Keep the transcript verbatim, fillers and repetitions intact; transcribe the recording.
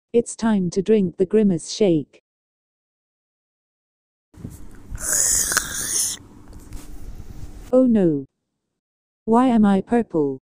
It's time to drink the grimace shake. Oh no. Why am I purple?